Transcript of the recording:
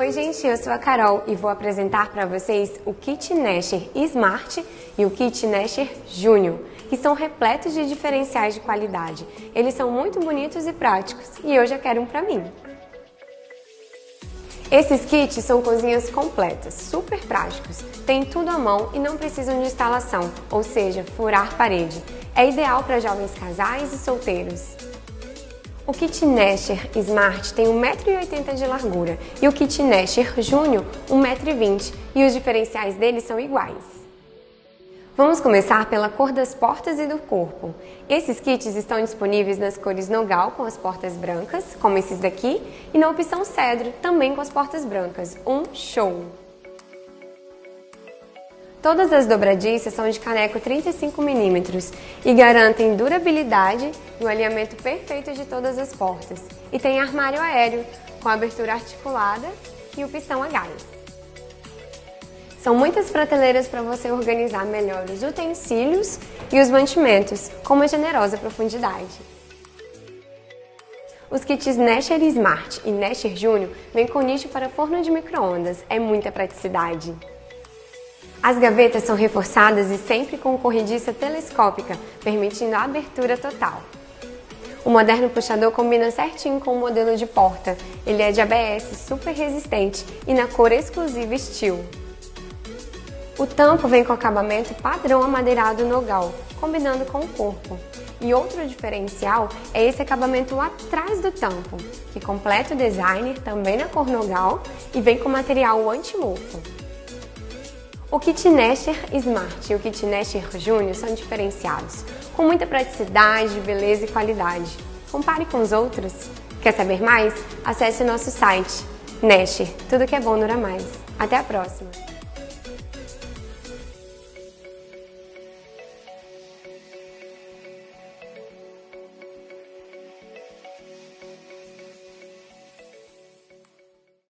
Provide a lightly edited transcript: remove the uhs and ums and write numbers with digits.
Oi gente, eu sou a Carol e vou apresentar para vocês o Kit Nasher Smart e o Kit Nasher Junior, que são repletos de diferenciais de qualidade. Eles são muito bonitos e práticos e eu já quero um para mim. Esses kits são cozinhas completas, super práticos, tem tudo à mão e não precisam de instalação, ou seja, furar parede. É ideal para jovens casais e solteiros. O Kit Nasher Smart tem 1,80 m de largura e o Kit Nasher Junior 1,20 m e os diferenciais deles são iguais. Vamos começar pela cor das portas e do corpo. Esses kits estão disponíveis nas cores Nogal com as portas brancas, como esses daqui, e na opção Cedro, também com as portas brancas. Um show! Todas as dobradiças são de caneco 35 mm e garantem durabilidade e o alinhamento perfeito de todas as portas. E tem armário aéreo com abertura articulada e o pistão a gás. São muitas prateleiras para você organizar melhor os utensílios e os mantimentos com uma generosa profundidade. Os kits Nasher Smart e Nasher Junior vêm com nicho para forno de micro-ondas, é muita praticidade. As gavetas são reforçadas e sempre com corrediça telescópica, permitindo a abertura total. O moderno puxador combina certinho com o modelo de porta. Ele é de ABS, super resistente e na cor exclusiva Steel. O tampo vem com acabamento padrão amadeirado Nogal, combinando com o corpo. E outro diferencial é esse acabamento atrás do tampo, que completa o design também na cor Nogal e vem com material anti-mofo. O Kit Nasher Smart e o Kit Nasher Junior são diferenciados, com muita praticidade, beleza e qualidade. Compare com os outros. Quer saber mais? Acesse o nosso site. Nasher, tudo que é bom dura mais. Até a próxima!